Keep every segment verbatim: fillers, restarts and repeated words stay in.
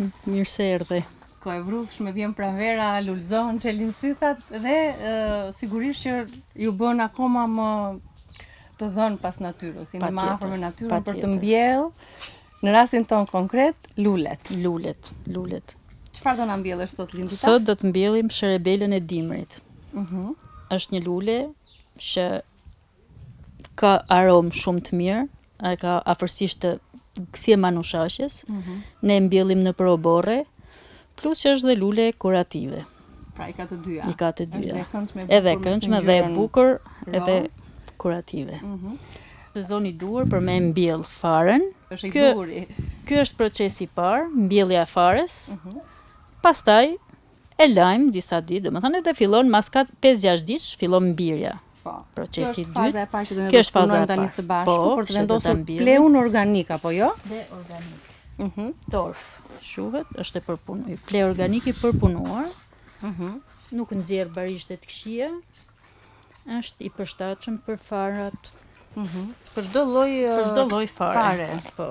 Mirë se erdhe. Ko e vrullshme, vjen pranvera, lulzon, çelin sythat dhe uh, sigurisht që ju bën akoma më të dhënë pas natyrës, jeni më afër me natyrën për të mbjell, në rastin ton konkret, lulet. Lulet, lulet. Çfarë do na mbjellësh sot Lindita? Sot do të mbjellim sherebelën e dimrit. Mhm. Është një lule që ka aromë shumë të mirë, ai ka afërsisht të si e manushaqes. Mhm. Ne mbjellim në proborre, plus që është dhe lule kurative. Pra i ka të dyja. I ka të dyja. Është e këndshme, Edhe e këndshme dhe e bukur, edhe kurative. Mhm. Sezoni i duhur për me mbjell faren. Është i Ky- duhuri. Ky është procesi i parë, mbjellja e fares. Mhm. Pastaj e lajm disa ditë, domethënë edhe fillon mas pesë gjashtë ditësh fillon mbirja. Po. Procesi i Kjo është faza dytë. e parë që do ne Kjo do është të faza e punojmë tani parë. së bashku Po, për të që do ta vendosur mbjellim. pleun organik apo jo? Dhe organik. Mhm. Torf shuhet, është e përpunuar, ple organik i përpunuar, Mhm. nuk nxjerr barishte të këqija, është i përshtatshëm për farat, Mhm. Për çdo lloj për çdo lloj fare. fare. Po.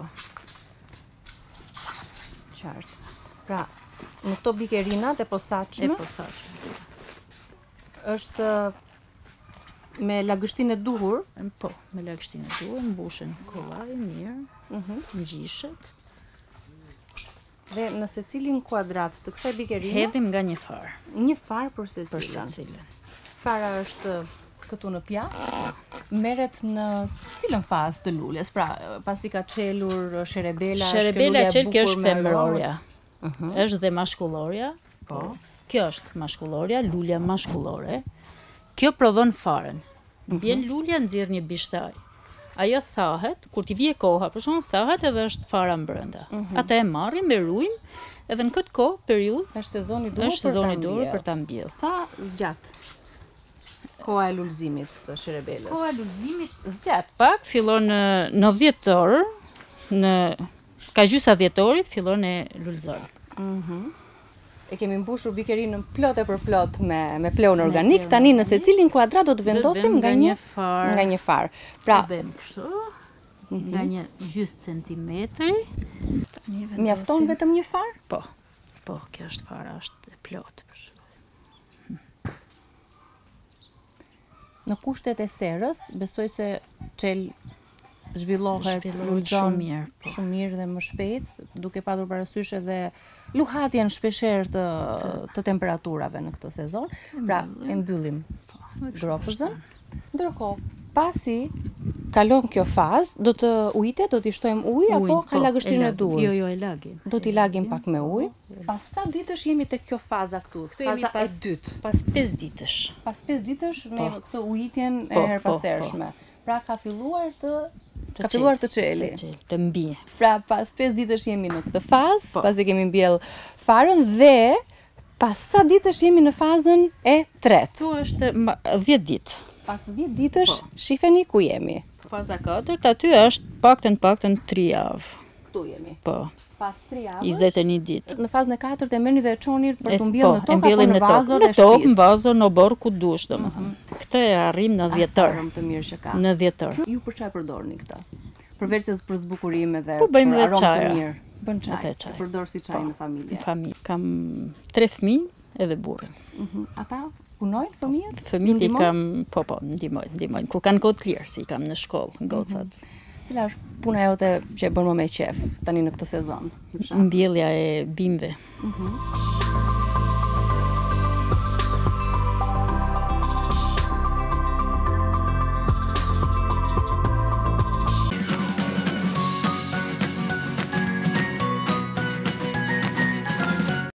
Qartë. Pra, në këto bikerinat e E posaçme posaçme. është me lagështinë e duhur. Po, me lagështinë e duhur, mbushen kollaj mirë, Mhm. ngjishet, Dhe në secilin kuadrat të kësaj bikerine, hedhim nga një farë një far për për secilin. secilën. Fara është këtu në pjatë, merret në cilën fazë të luljes? Pra, pasi ka çelur sherebela, Sherebela është qel, kjo kjo lule e është bukur me aromë? femërorja. Mhm. Është dhe mashkullorja. Po. Kjo është mashkullorja, lulja mashkullore. Kjo prodhon faren. Bjen lulja nxjerr një bishtaj. Ajo thahet, kur t'i vije koha, për shembull, thahet edhe është fara brenda. Ata e marrim, e ruajmë, edhe në këtë kohë, periudhë, Është sezoni i duhur është për sezoni ta i duhur mbjellë. për ta mbjellë. Sa zgjat koha e lulëzimit të sherebelës? Koha e lulëzimit zgjat pak, fillon në në dhjetor, në ka gjysa dhjetorit fillon e lulëzon. Mhm. E kemi mbushur bikerinën plot e për plot me me pleun organik. pleun Tani në organik. secilin kuadrat do të vendosim vëmë nga nga një një farë. nga një far. Pra, E bëjmë kështu, nga një gjysmë centimetri. Tani vendosim- mjafton vetëm një far? Po, po, kjo është fara, është e plotë. për shembull. Në kushtet e serës, besoj se çel zhvillohet, Zhvillohet lulëzon shumë mirë, po. shumë mirë dhe më shpejt, duke patur parasysh edhe luhatjen shpeshherë të të temperaturave në këtë sezon. Pra, e mbyllim gropëzën. Ndërkohë, pasi kalon kjo fazë, do të ujite, do t'i shtojmë ujë apo Ujë, ka po, lagështinë e lagim. duhur? Jo, jo, e lagim. Do t'i lagim pak me ujë. Pas sa ditësh jemi tek kjo faza këtu? Këtu jemi Faza e pas dytë. Pas pesë ditësh. Pas pesë ditësh me Po. këtë ujitjen e Po, herpasershme. Pra ka filluar të ka qel, filluar të çeli. Të qel, të mbije. Pra pas pesë ditësh jemi në këtë fazë, Po. pasi kemi mbjell farën dhe pas sa ditësh jemi në fazën e tretë. Tu është ma- dhjetë ditë. Pas dhjetë ditësh Po. shifeni ku jemi. Faza katërt, aty është paktën paktën tre javë. Këtu jemi. Po, Pas tre javësh. njëzet e një ditë. Në fazën e katërt e merrni dhe e çoni për E- të mbjellë në po, e tokë apo mbjellim në në tokë. vazon Në e tokë, në shtëpisë. vazon, në borë, ku dush, domethënë. Këtë e arrim në dhjetor. Afarëm të mirë që ka. Në dhjetor. Ju për çfarë përdorni këtë? Përveç se për zbukurim edhe Po, bëjmë për dhe aromë të çajra. mirë. Bën çaj. Edhe E çaj. përdor si çaj në familje. Në familje. Kam tre fëmijë edhe burrin. Mhm. Ata punojnë fëmijët? Fëmijët i Ndihmojnë? kam, po po, ndihmojnë, ndihmojnë. Kur kanë kohë të lirë, si i kam në shkollë, gocat. Cila është puna jote që e bën më me qef tani në këtë sezon? Mbjellja e bimëve. Mhm.